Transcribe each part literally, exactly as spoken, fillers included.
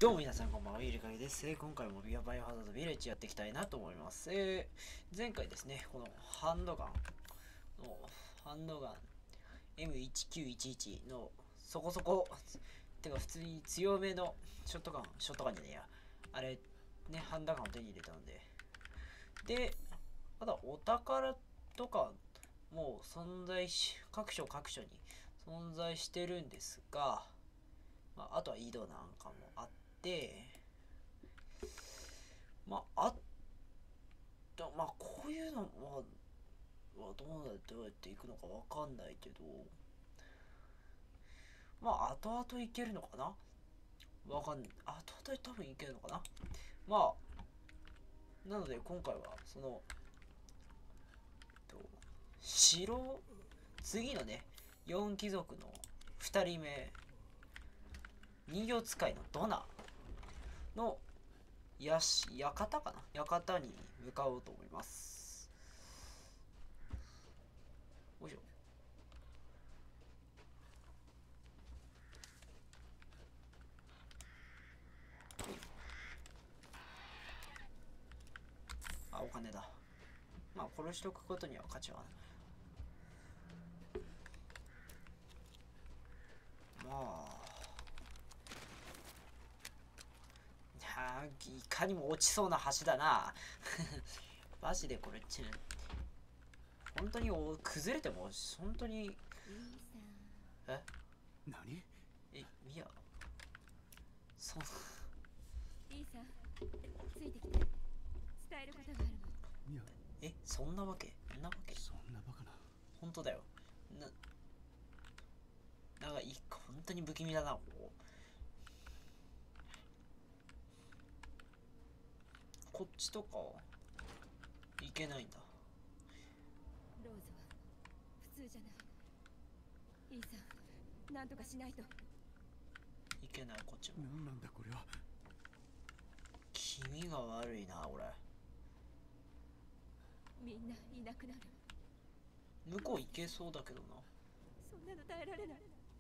どうも皆さんこんばんは、ゆりかげです。えー今回もビアバイオハザードビレッジやっていきたいなと思います。えー前回ですね、このハンドガンの、ハンドガン エムいちきゅういちいち のそこそこ、てか普通に強めのショットガン、ショットガンじゃねえや。あれ、ね、ハンドガンを手に入れたので。で、ただお宝とかもう存在し、各所各所に存在してるんですが、まあ、あとは井戸なんかもあって、まあ、あと、まあ、こういうのは、はどうやってどうやっていくのかわかんないけど、まあ、後々いけるのかなわかんない。後々多分いけるのかなまあ、なので今回は、その、と城、次のね、よん貴族のふたりめ、人形使いのドナのやし、館かな館に向かおうと思います。よいしょ。あ、お金だ。まあ、殺しとくことには価値はない。まあ、いやー、いかにも落ちそうな橋だな。マジでこれち本当にお崩れても本当にえ何えミヤそいいさ、ついてきて。伝えることがあるの。 いや、 えそんなわけそんなわけそんなバカな。 本当だよ。ななんかいい本当に不気味だな。こここっちとかいけないんだ。 ローズは普通じゃない。いいさ、なんとかしないと。 いけない。こっちも何なんだこれは。 気味が悪いな俺。 みんないなくなる。 向こう行けそうだけどな。 そんなの耐えられない。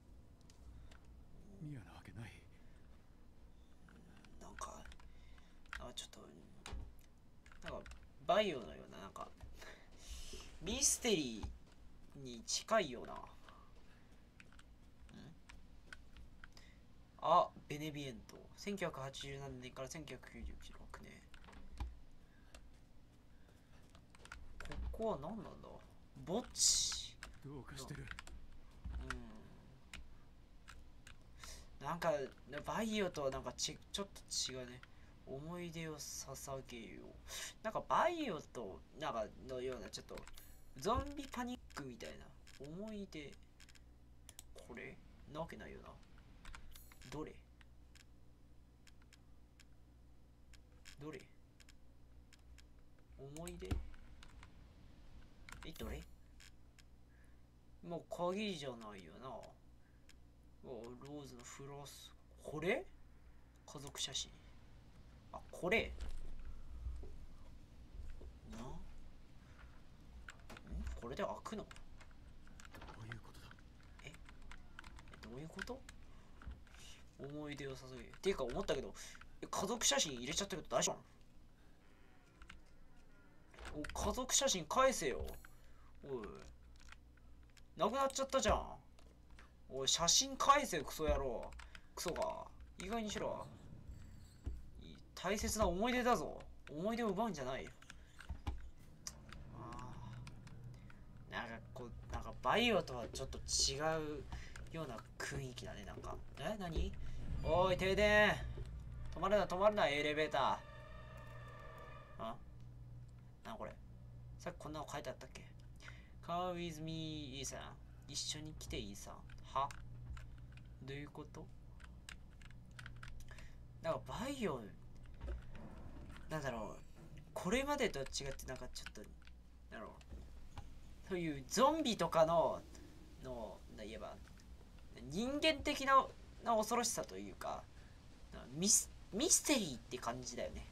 ミアなわけない。 なんかなんかちょっとなんかバイオのようななんかミステリーに近いような。あ、ベネビエント。せんきゅうひゃくはちじゅうななねんからせんきゅうひゃくきゅうじゅうろくねん。ここは何なんだ墓地。 どうかしてる。 うん。なんか、バイオとはなんかちちょっと違うね。思い出を捧げよう。なんかバイオとなんかのようなちょっとゾンビパニックみたいな思い出。これなわけないよな。どれどれ思い出え、どれもう鍵じゃないよな。おローズのフラス。これ家族写真。あ、これなんこれで開くのどういうことだ。 えどういうこと思い出を捧げる。っていうか思ったけど、家族写真入れちゃったけど大丈夫なの？お、家族写真返せよ。おい。なくなっちゃったじゃん。おい、写真返せよ、クソ野郎。クソが。意外にしろ。大切な思い出だぞ。思い出を奪うんじゃないよ。ああ。なんかこう、なんかバイオとはちょっと違うような雰囲気だね、なんか。え何おい、停電止まるな、止まるな、エレベーター。あなこれ。さっきこんなの書いてあったっけ ?Come with me, イーさん。一緒に来てイーさん。はどういうこと？なんかバイオ、なんだろう。これまでと違ってなんかちょっと、なんだろう。そういうゾンビとかの、の、な言えば、人間的な、な恐ろしさというか、ミス、ミステリーって感じだよね。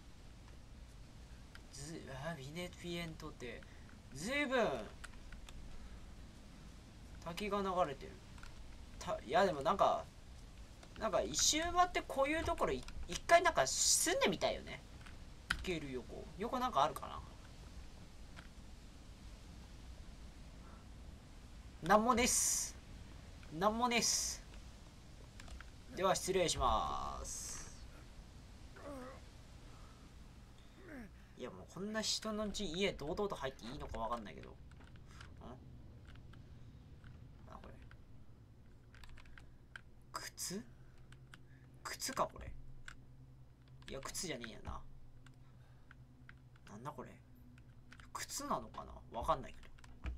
ずあビネフィエントってずいぶん滝が流れてる。たいやでもなんかなんか一周回ってこういうところい一回なんか住んでみたいよね。行ける横横なんかあるかな。なんもです。なんもです。では失礼します。いやもうこんな人の家堂々と入っていいのかわかんないけど。んあこれ靴靴かこれ。いや靴じゃねえやな。なんだこれ。靴なのかなわかんないけど。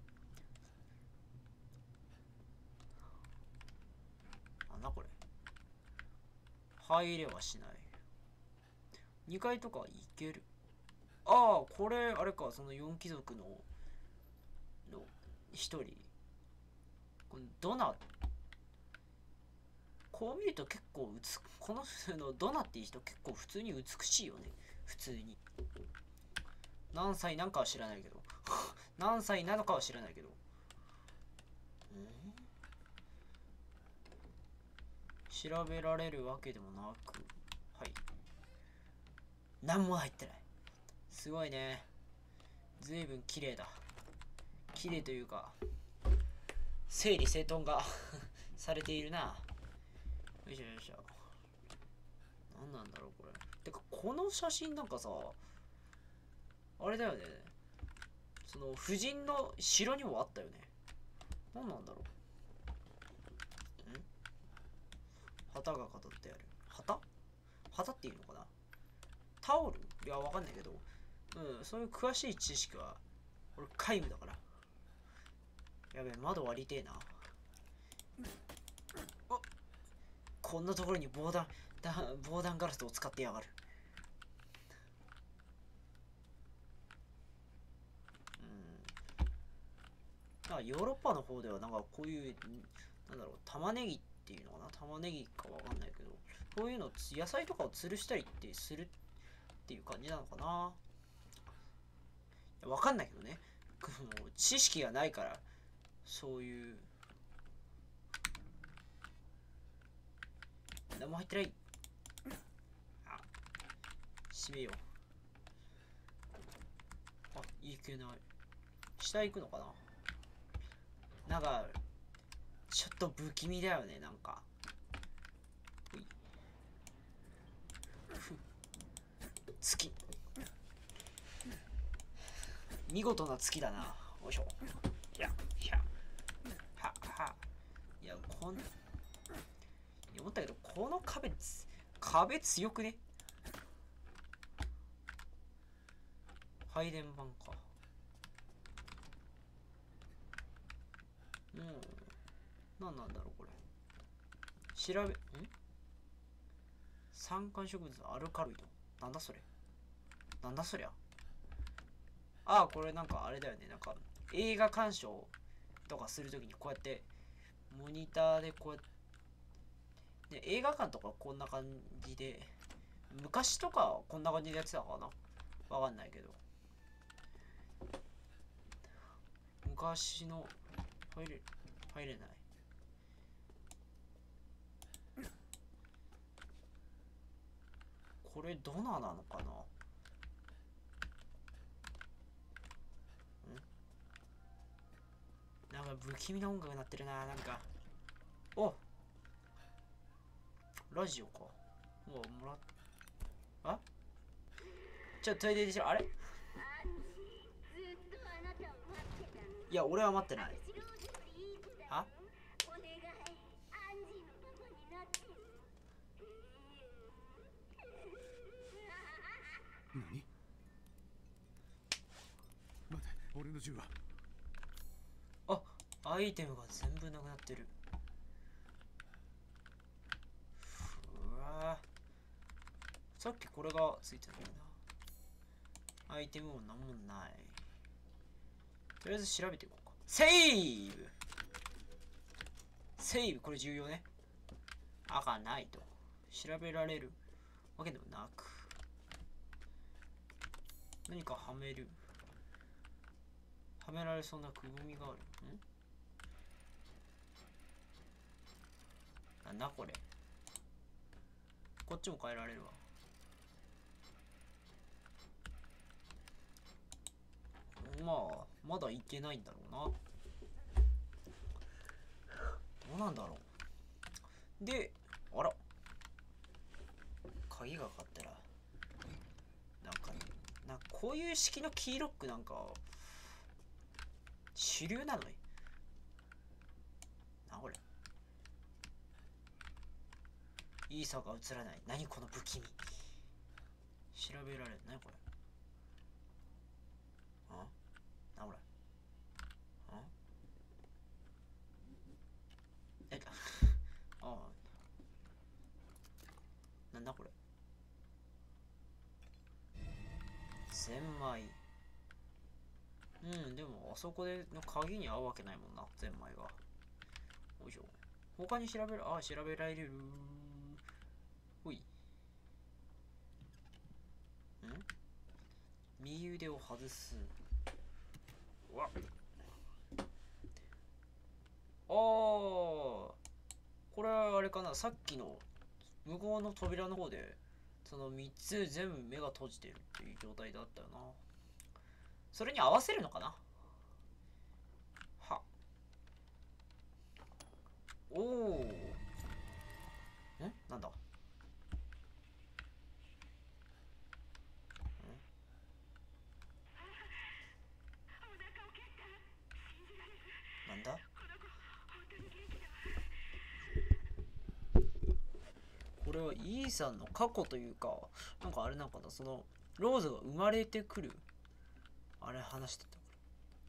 なんだこれ。入れはしない。にかいとか行ける。ああ、これ、あれか、そのよん貴族の、のひとり。このドナ、こう見ると結構うつ、こののドナっていう人結構普通に美しいよね。普通に。何歳なんかは知らないけど。何歳なのかは知らないけど。ん調べられるわけでもなく。はい。何も入ってない。すごいね。ずいぶん綺麗だ。綺麗というか、整理整頓がされているな。よいしょよいしょ。何なんだろうこれ。てかこの写真なんかさ、あれだよね。その夫人の城にもあったよね。何なんだろう。ん旗が飾ってある。旗旗っていうのかな。タオルいやわかんないけど、うん、そういう詳しい知識は俺皆無だから。やべえ、窓割りてえな。あ、こんなところに防弾だ防弾ガラスを使ってやがる。うん、あ、ヨーロッパの方ではなんかこういうなんだろう、玉ねぎっていうのかな、玉ねぎかわかんないけど、こういうの野菜とかを吊るしたりってするっていう感じなのかな。わかんないけどね。もう知識がないからそういう。何も入ってない。あ、閉めよう。あ、いけない。下行くのかな。なんかちょっと不気味だよね。なんか月、見事な月だな。よいしょ。ひゃひゃはは。いやこん思ったけど、この壁壁強くね。配電盤か。うん、何なんだろうこれ。調べん三環植物アルカロイド。なんだそれ。なんだそりゃ。ああ、これなんかあれだよね。なんか映画鑑賞とかするときにこうやってモニターでこうやって、ね、映画館とかこんな感じで、昔とかこんな感じでやってたかな。わかんないけど。昔の入れ入れない。これドナなのかな。なんか不気味な音楽鳴ってるな。なんかおラジオか。もうもらっあちょっとトイレでしょ。あれいや俺は待ってない。あ何？待て、俺の銃は。 あ、アイテムが全部なくなってる。うわさっきこれがついてたんだな。アイテムもなんもない。とりあえず調べていこうか。セーブセーブこれ重要ね。赤ないと調べられるわけでもなく、何かはめるはめられそうなくぼみがある。んなんだこれ。 こっちも変えられるわ。まあまだ行ってないんだろうな。どうなんだろう。で、あら、鍵がかかったらなんか、なんかこういう式のキーロックなんか主流なのにな。これイーサが映らない。何この不気味。調べられる。何これ。あなこれ。あえああなんだこれ。ゼンマイ。うんでもあそこでの鍵に合うわけないもんな、ゼンマイが。よいしょ。他に調べる。ああ調べられる。ほい。ん右腕を外す。うわっ。ああこれはあれかな、さっきの向こうの扉の方でそのみっつ全部目が閉じてるっていう状態だったよな。それに合わせるのかな。はおおんなんだ。なんだこれはイーさんの過去というか、なんかあれなんかな、そのローズが生まれてくるあれ話してたから。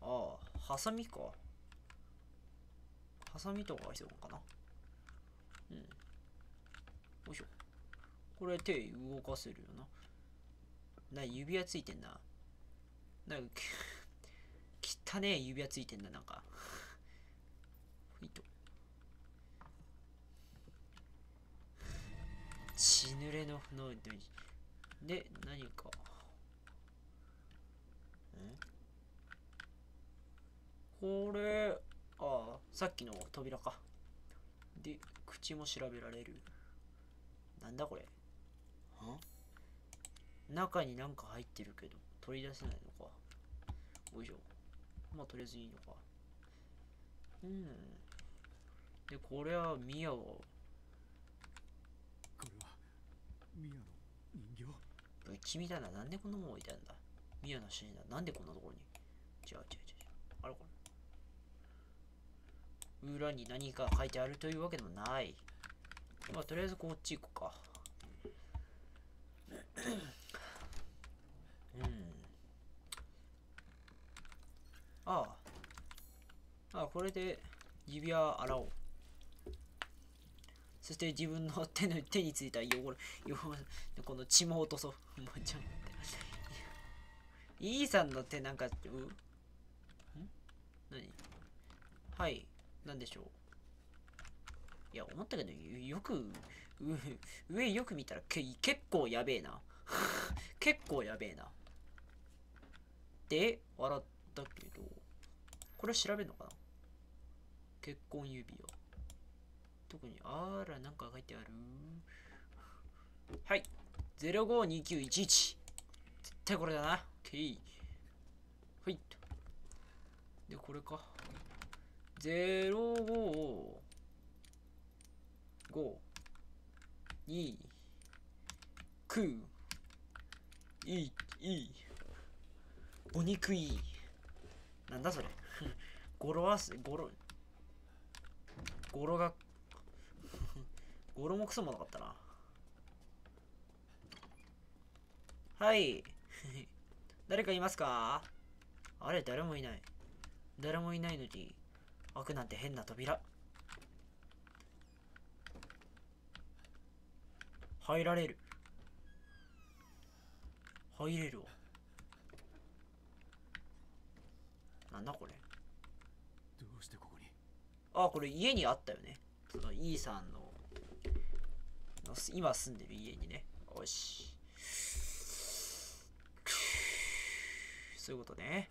ああハサミか。ハサミとかが必要かな。うんよいしょ。これ手動かせるよな。な指輪ついてんな。なんか汚ねえ指輪ついてんな。なんかほいと血濡れのので何かんこれああさっきの扉か。で口も調べられる。なんだこれ。ん中になんか入ってるけど取り出せないのか。おいしょ。まあとりあえずいいのか。うんでこれはミヤを。 これはミアの人形。 不気味だな。なんでこんなもん置いてあるんだ。ミヤの写真だ。なんでこんなところに。違う違う違う。あれこれ。裏に何か書いてあるというわけでもない。まあとりあえずこっち行こうか。うんああああこれで指輪洗おう。そして自分の手の手についた汚れ汚れこの血も落とそう。もうちょっとイーさんの手なんかうん何はいなんでしょう。いや思ったけどよく上よく見たらけ結構やべえな。結構やべえな。で笑ったけどこれ調べるのかな。結婚指輪特にあらなんか書いてある。はいゼロごにきゅういちいち絶対これだな。ケイほいでこれか。ゼロごごにきゅういいお肉いい。なんだそれ。語呂はす語呂語呂が語呂もクソもなかったな。はい誰かいますか。あれ誰もいない。誰もいないのに開くなんて変な扉。入られる。入れるわ。なんだこれ。 どうしてここに。 あこれ家にあったよね。そのイーさんの今住んでる家にね。よしそういうことね。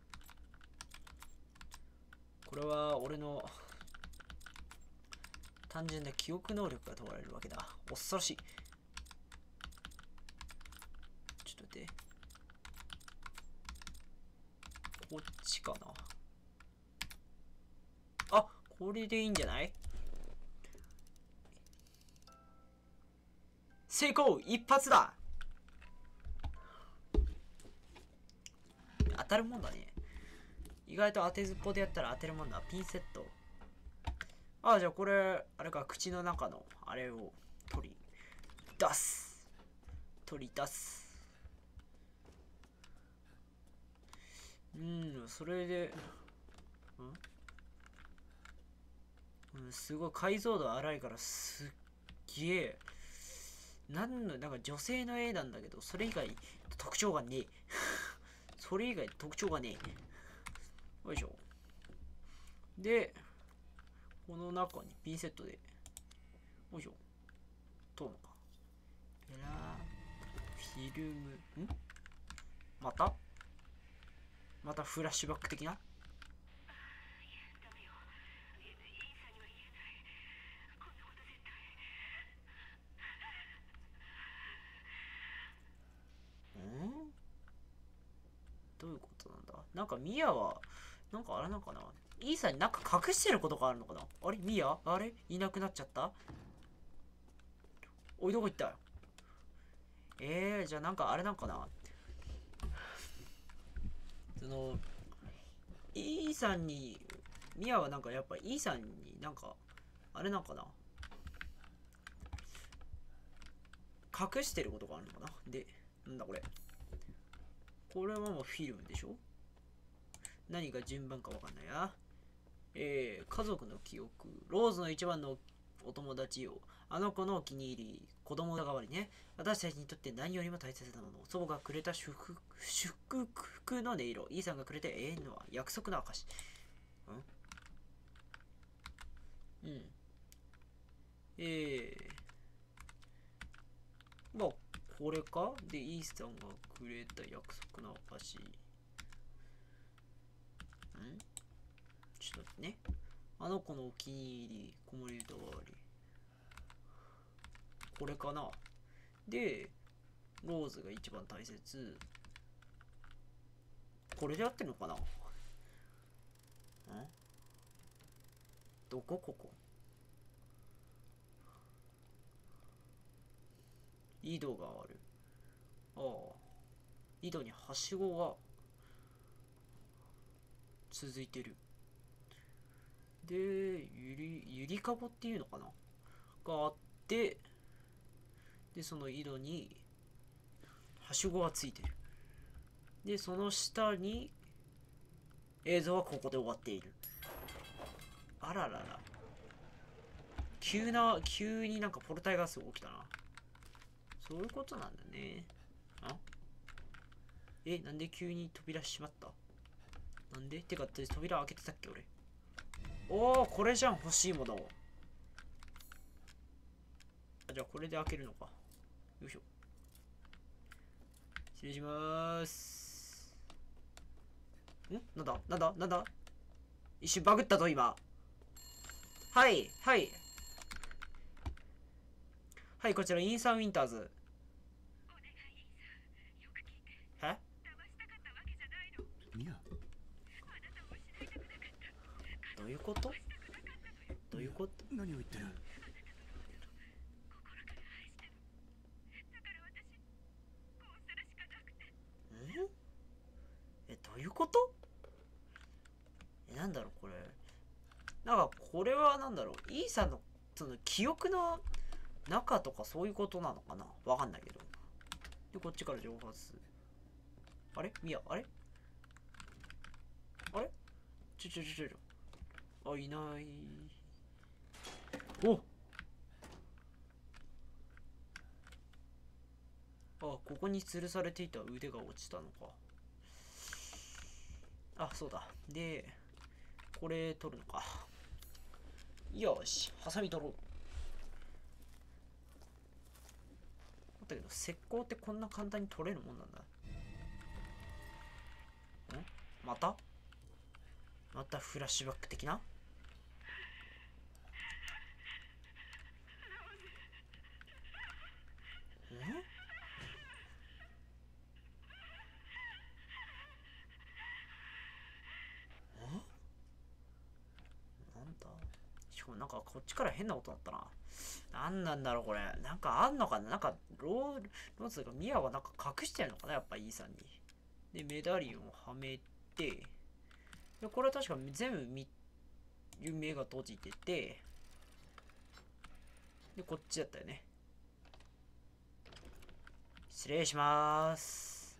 これは俺の単純な記憶能力が問われるわけだ。恐ろしい。ちょっと待って。こっちかな。あ、これでいいんじゃない？成功！一発だ！当たるもんだね。意外と当てずっぽでやったら当てるもんだ。ピンセット。ああ、じゃあこれ、あれか、口の中のあれを取り出す。取り出す。うん、それで、ん、うん、すごい解像度荒いからすっげえ。なんの、なんか女性の絵なんだけど、それ以外特徴がねえ。それ以外特徴がねえ。よいしょ。で、この中にピンセットで、よいしょ。通るのか。ペラー、フィルム、んまたまたフラッシュバック的な。どういうことなんだ。なんかミヤは、なんかあれなんかな。イーサになんか隠してることがあるのかな。あれミヤあれいなくなっちゃった。おい、どこ行ったよ。えー、じゃあなんかあれなんかな。その、イーサに、ミヤはなんかやっぱイーサになんか、あれなんかな。隠してることがあるのかな。で、なんだこれ。これはもうフィルムでしょ。何が順番かわかんないや。えー、家族の記憶。ローズの一番のお友達よ。あの子のお気に入り。子供代わりね。私たちにとって何よりも大切なもの。祖母がくれた祝福、祝福の音色。イーさんがくれて永遠の約束の証。んうん。えー。まあ、これかで、イーさんがくれた約束の証。んちょっと待ってね。あの子のお気に入り、子守歌代わり。これかな。で、ローズが一番大切。これで合ってるのかな。んどこここ。井戸がある。ああ。井戸にはしごが続いてる。で、ゆり、ゆりかごっていうのかながあって、で、その井戸に、はしごがついてる。で、その下に、映像はここで終わっている。あららら。急な、急になんかポルタイガスが起きたな。そういうことなんだね。あえ、なんで急に扉閉まった？なんでてか、扉開けてたっけ俺。おー、これじゃん、欲しいもの。あ、じゃあこれで開けるのか。よいしょ。失礼しまーす。んなんだなんだなんだ一瞬バグったぞ、今。はい、はい。はい、こちら、インサンウィンターズ。えミヤ、 どういうことどういうこと何を言ってる。 んえ、どういうことえ、なんだろう、これ。なんか、これはなんだろう、イーサの、その、記憶の中とかそういうことなのかなわかんないけど。で、こっちから情報発。あれミヤ、あれあれちょちょちょちょちょ。あ、いない。おあ、ここに吊るされていた腕が落ちたのか。あ、そうだ。で、これ取るのか。よし、ハサミ取ろう。だけど、石膏ってこんな簡単に取れるもんなんだ。んまたまたフラッシュバック的なもなんかこっちから変な音だったな。なんなんだろうこれ。なんかあんのかな。なんかロー、ローズがミアはなんか隠してるのかな、やっぱイーさんに。で、メダリオンをはめて、でこれは確か全部み目が閉じてて、で、こっちだったよね。失礼しまーす。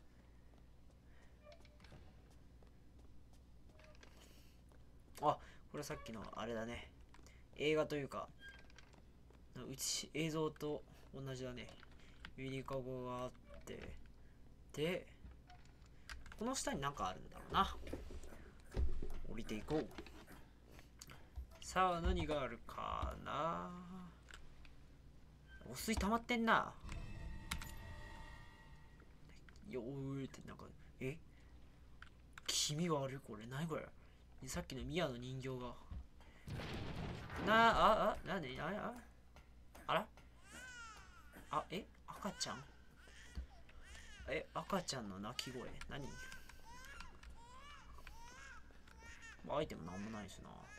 あ、これさっきのあれだね。映画というか、うち映像と同じだね。ゆりかごがあって、で、この下になんかあるんだろうな。降りていこう。さあ、何があるかな。お水溜まってんな。よーってなんか、え気味悪いこれ。何これ。さっきのミアの人形が。なあ、あ、なに、あ、あ、あらあ、え赤ちゃんえ、赤ちゃんの泣き声何アイテムなんもないし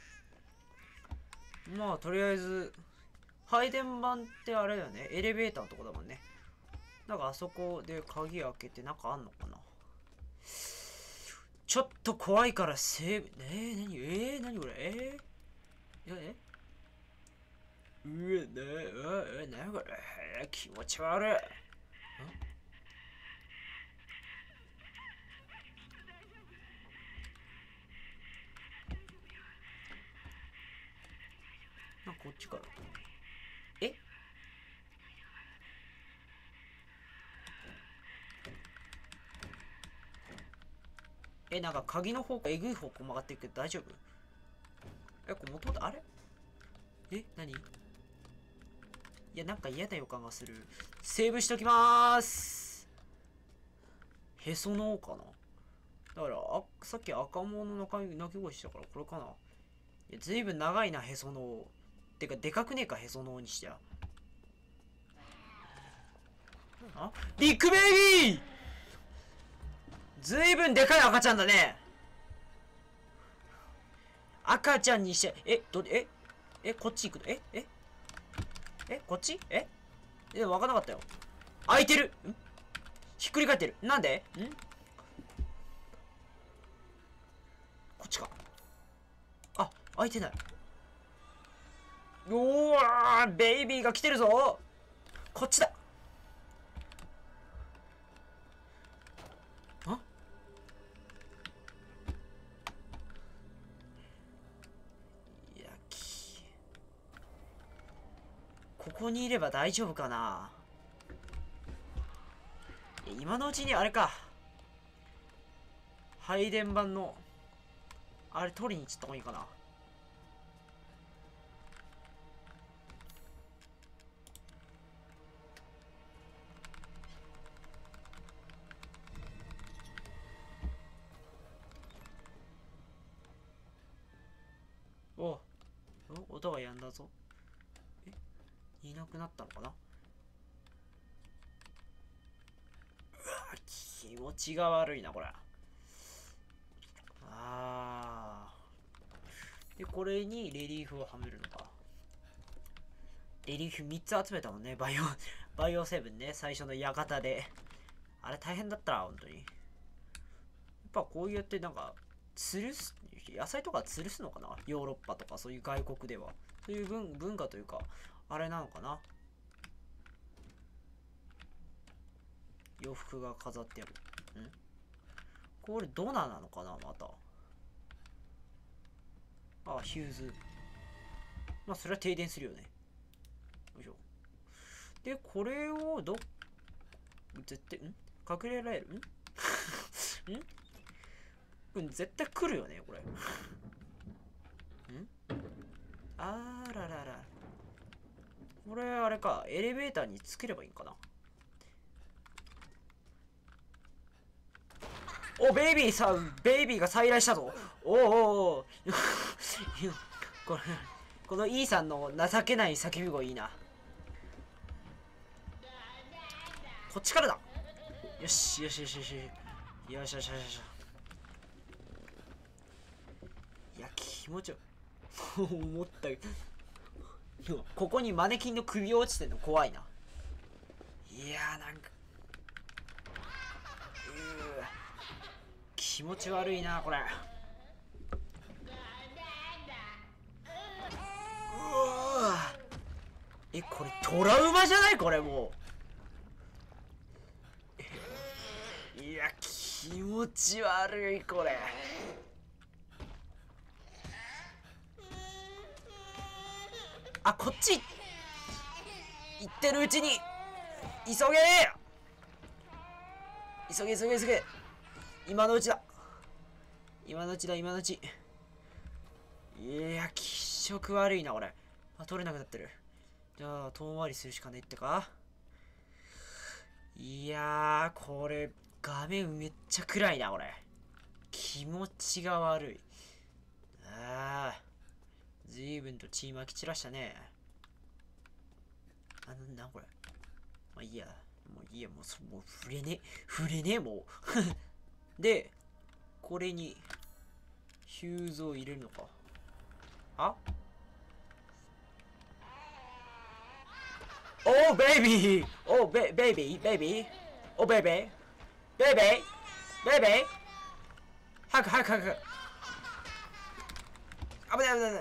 な。まあ、とりあえず、配電盤ってあれだよね。エレベーターのとこだもんね。なんかあそこで鍵開けてなんかあんのかな。ちょっと怖いからセーブ。えー、なにえー、なにこれえー、えうわ、な、うわ、な、これ、えー、気持ち悪い。なんかこっちから。ええ、なんか鍵の方向、えぐい方向曲がっていくけど大丈夫？え、これ元々、あれえ、何？いや、なんか嫌な予感がする。セーブしときまーす。へその緒かな。だから、あ、さっき赤物の鳴き声したから、これかな。いや、ずいぶん長いな、へその緒。てか、でかくねえか、へその緒にしては。あ、ビッグベイビーずいぶんでかい赤ちゃんだね。赤ちゃんにして、え、ど、え、え、こっち行くのえ、え、え、こっちええ、わかんなかったよ。開いてるんひっくり返ってる。なんでんこっちか。あ、開いてない。うわー、ベイビーが来てるぞ。こっちだ。あいやきここにいれば大丈夫かな。今のうちにあれか。配電盤のあれ取りに行った方がいいかな。おお、音が止んだぞ。え、いなくなったのかな。うわ、気持ちが悪いなこれ。あーで、これにレリーフをはめるのか。レリーフみっつ集めたもんね。バイオバイオセブンね、最初の館で。あれ大変だったな、本当に。やっぱこうやってなんか吊るす、野菜とか吊るすのかな、ヨーロッパとかそういう外国では。そういう 文, 文化というかあれなのかな。洋服が飾ってある。んこれドナなのかな。またあ、ヒューズ。まあそれは停電するよね。よいしょ。でこれをど絶対ん隠れられるんんうん、絶対来るよね、これ。んあーららら。これ、あれか、エレベーターにつければいいんかな。お、ベイビーさ、ベイビーが再来したぞ。おおおおこれ、このイーさんの情けない叫び声いいな。こっちからだ。よし、よしよしよし。よしよしよしよし。いや、気持ちよ。思ったよ。 ここにマネキンの首落ちてんの怖いな。いやーなんかうー気持ち悪いなこれ。うわえこれトラウマじゃないこれもう。いや気持ち悪いこれ。あこっち行ってるうちに急げ急げ急げ急げ今のうちだ今のうちだ今のうち。いや気色悪いなこれ。あ取れなくなってる。じゃあ遠回りするしかねえってか。いやーこれ画面めっちゃ暗いなこれ。気持ちが悪い。ああ随分と血まき散らしたね。あのなこれまあいいやもういいやもうそもう触れね触れねもうでこれにヒューズを入れるのか。あおーベイビーおーベベイビーベイビーおーベイビーベイビーベイビー早く早く早く危ない危ない危ない。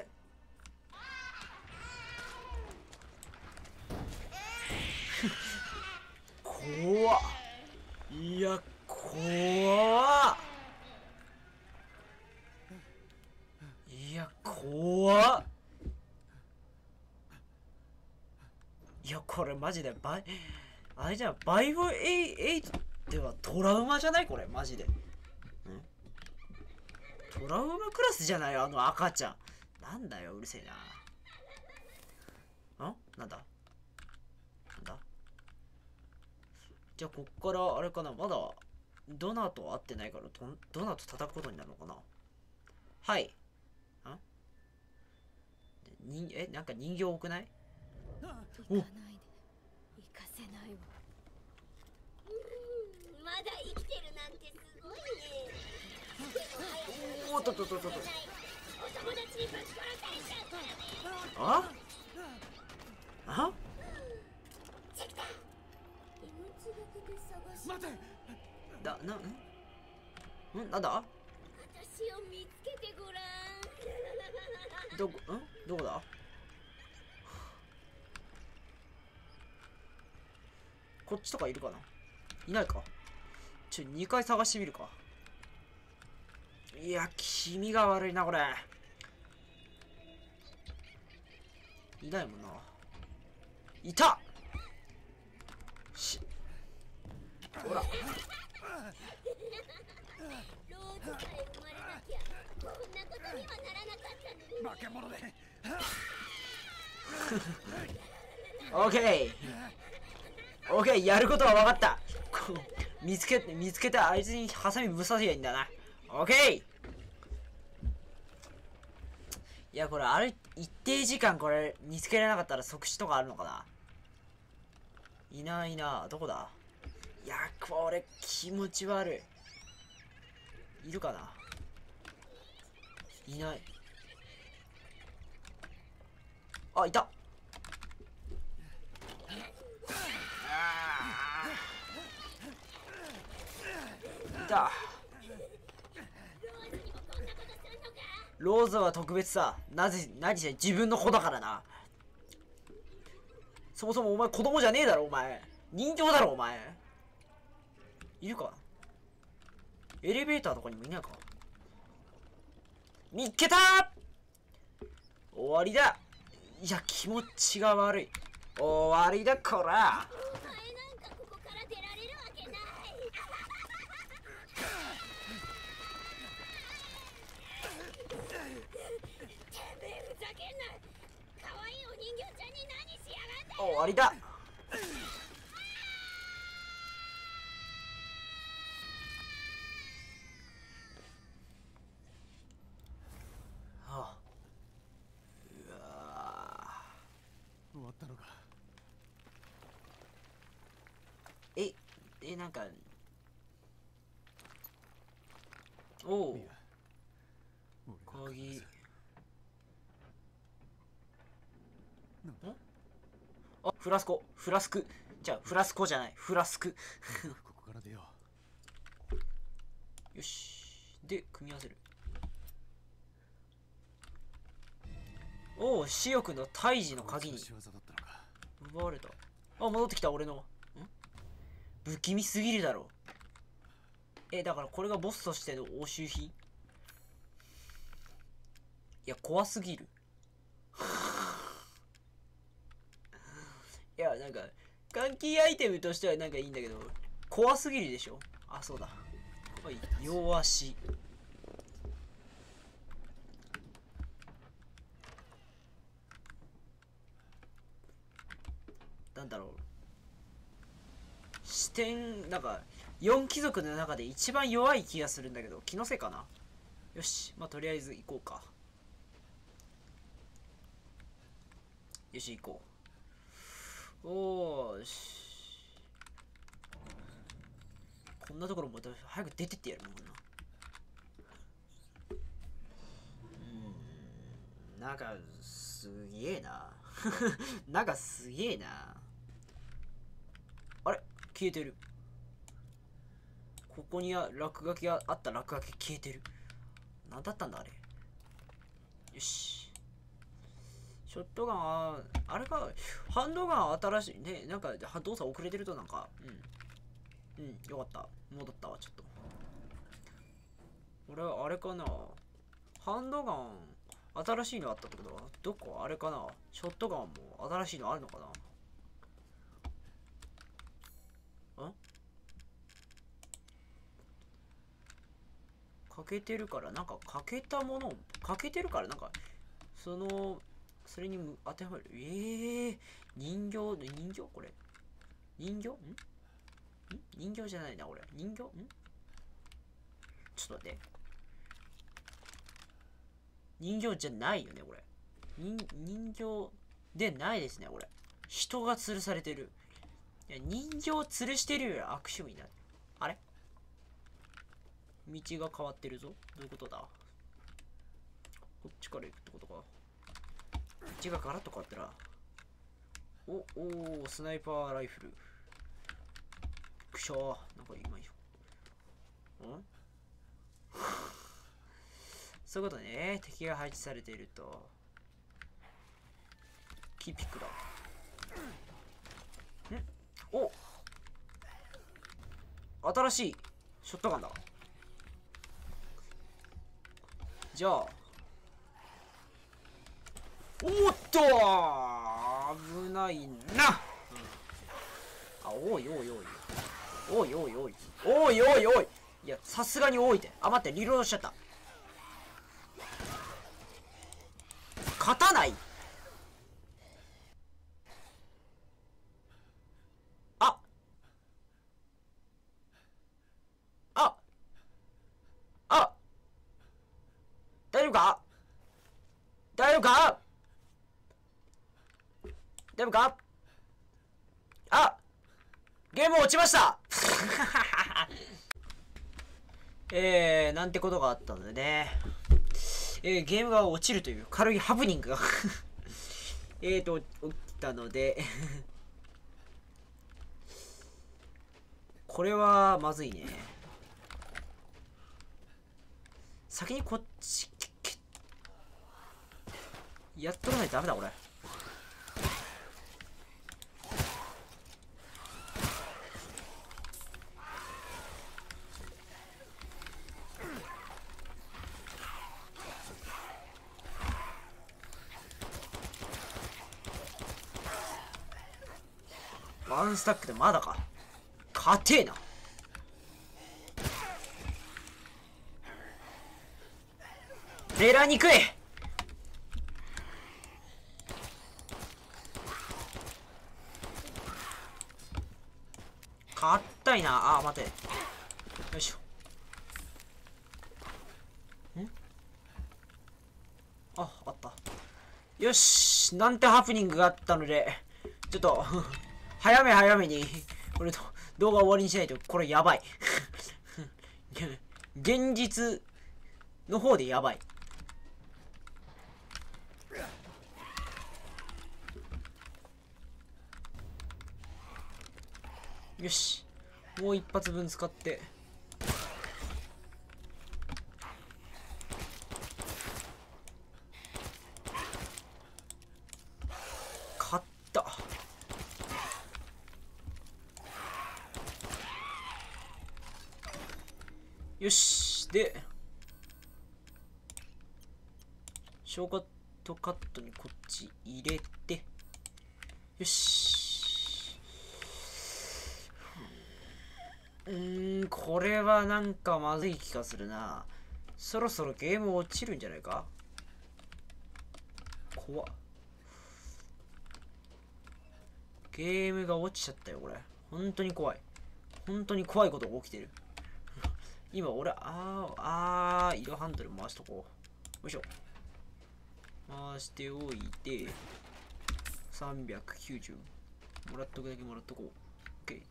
怖っいや怖っいや怖っいやこれマジでバイあれじゃんバイオエイトではトラウマじゃないこれマジで。んトラウマクラスじゃないあの赤ちゃん。なんだようるせえな。んなんだなんだじゃあこっからあれかな。まだドナと会ってないからドドナと叩くことになるのかな。はいんにえなんか人形多くない。 行かないで行かせないわ。 まだ生きてるなんてすごいね。 おーっとっとっとっとっとお友達にぶち殺されちゃうからね。 ああチェクター命がけで探し待てだなんんんなんだ私を見つけてごらん。 どこんどこだこっちとかいるかないないか。ちょにかい探してみるか。いや気味が悪いなこれ。いないもんないたしほらローズさえ生まれなきゃこんなことにはならなかったのに。 化け物でオッケーオッケーやることは分かった。こう見つけ見つけたあいつにハサミぶっ刺せばいいんだな。オッケーいやこれあれ一定時間これ見つけられなかったら即死とかあるのかな。いないなどこだ。いやこれ気持ち悪い。いるかないない。あいたいた。ローズは特別さ。なぜ何せ自分の子だからな。そもそもお前子供じゃねえだろお前。人形だろお前。いるかエレベーターとかにもいないか。見っけたー終わりだ。いや気持ちが悪い。終わりだこら。 お前なんかここから出られるわけない。てめえふざけんな。可愛いお人形ちゃんに何しやがんだ。 終わりだ。はあ、うわ終わったのか。 ええなんかおおミア俺が鍵なんだフラスコ、フラスク。じゃあ、フラスコじゃない。フラスク。 ここから出よよし。で、組み合わせる。おお、視力の胎児う。 の鍵に仕業だったのか。 奪われた。あ、戻ってきた、俺の。ん不気味すぎるだろ。え、だからこれがボスとしての押収品？いや、怖すぎる。いや、なんか、換気アイテムとしてはなんかいいんだけど、怖すぎるでしょ。あ、そうだ。はい、両足。なんだろう。視点、なんか、よん貴族の中で一番弱い気がするんだけど、気のせいかな。よし、まあ、とりあえず行こうか。よし、行こう。おーし。こんなところも早く出てってやるもんな。うーん、なんか、すげえな。なんかすげえな。あれ消えてる。ここにあ落書きがあった落書き消えてる。何だったんだあれ。よし。ショットガンは、あれか、ハンドガン新しいね。なんか動作遅れてるとなんか、うん。うん、よかった。戻ったわ、ちょっと。俺、あれかな。ハンドガン、新しいのあったってことは、どこあれかな。ショットガンも新しいのあるのかな。欠けてるから、なんか欠けたものを、欠けてるからなんか、その、それに当てはまる。ええー、人形、人形これ。人形んん人形じゃないな、これ。人形んちょっと待って。人形じゃないよね、これ。人、人形でないですね、これ。人が吊るされてる。いや、人形を吊るしてるより悪趣味になる。あれ道が変わってるぞ。どういうことだ。こっちから行くってことか。道がガラッと変わったら。お、おー、スナイパーライフル。くしょー。なんか今いいよ。んそういうことね。敵が配置されていると。キーピックだ。んお新しいショットガンだ。じゃあおっと危ないな、うん、あおいおいおいおいおいおいおいおいおいいやさすがに多いって。あ待ってリロードしちゃった。勝たない。あああ大丈夫か大丈夫か大丈夫かあゲーム落ちましたえー、なんてことがあったのでね。えー、ゲームが落ちるという軽いハプニングがえーと、起きたのでこれはまずいね。先にこっちやっとかないとダメだ俺。ワンスタックでまだか。勝てえな。ベラに食え。硬いなあ。待てよいしょ。んああったよし。なんてハプニングがあったのでちょっと早め早めにこれと動画終わりにしないとこれやばい現実の方でやばい。 よし、もう一発分使って。勝った。よし。でショーカットカットにこっち入れて、よし。うーん、これはなんかまずい気がするな。そろそろゲーム落ちるんじゃないか。怖っ。ゲームが落ちちゃったよ、これ。本当に怖い。本当に怖いことが起きてる。今、俺、あー、あー、色ハンドル回しとこう。よいしょ。回しておいて、さんびゃくきゅうじゅう。もらっとくだけもらっとこう。OK。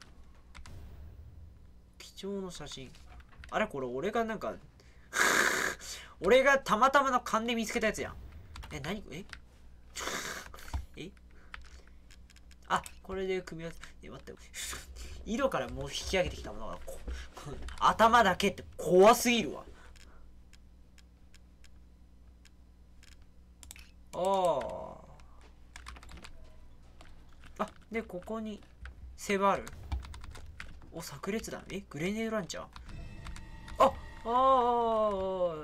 貴重な写真。あれこれ、俺がなんか、俺がたまたまの勘で見つけたやつやん。え、なにええあ、これで組み合わせ。え、待って。色からもう引き上げてきたものがこ頭だけって怖すぎるわ。ああ。あ、で、ここにセーブある。お、炸裂弾。え、グレネードランチャー。あ、ああ、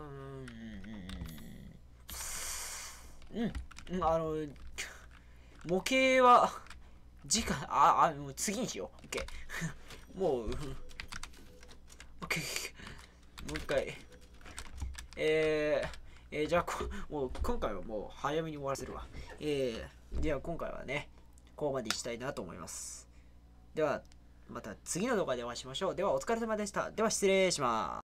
うん、うん、あの、模型は、次回、あ、あ、もう次にしよう。オッケー。もう、オッケー。もう一回。えー、えー、じゃあこ、もう今回はもう早めに終わらせるわ。えー、では今回はね、ここまでにしたいなと思います。では、また次の動画でお会いしましょう。では、お疲れ様でした。では、失礼します。